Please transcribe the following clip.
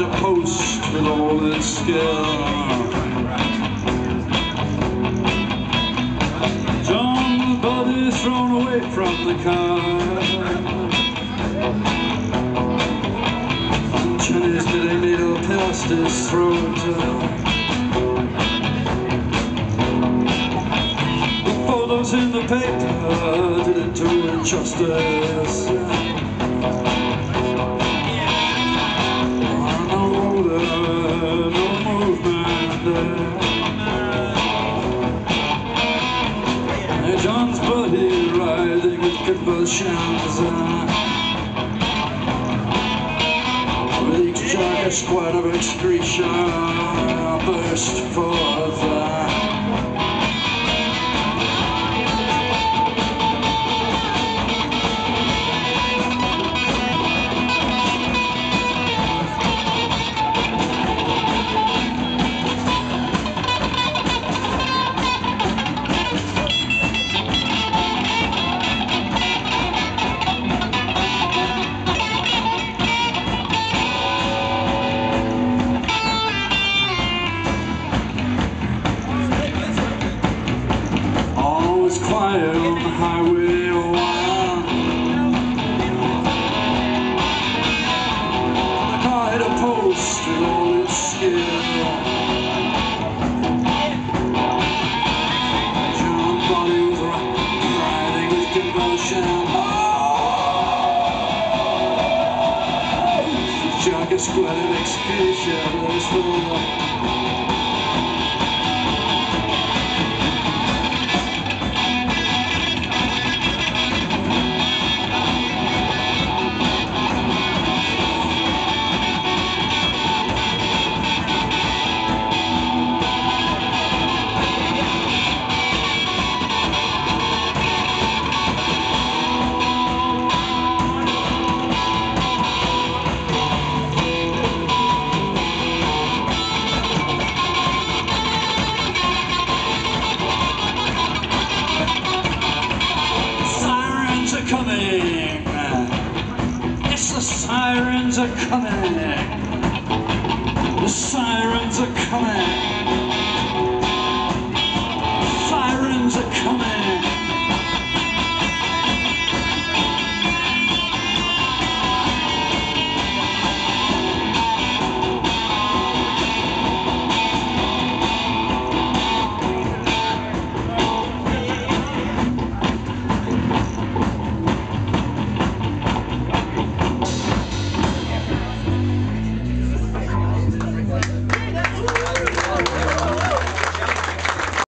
a post with all its skill. John's body thrown away from the car. And Chinese knitting needle pierced his throat. The photos in the paper did it to injustice. John's body writhing with convulsions. With each giant squat of excretion burst forth. Quiet on the highway a while. The car hit a post with all its skill. John's body was writhing with convulsion. Jacket squatted excretion was full. The sirens are coming. The sirens are coming.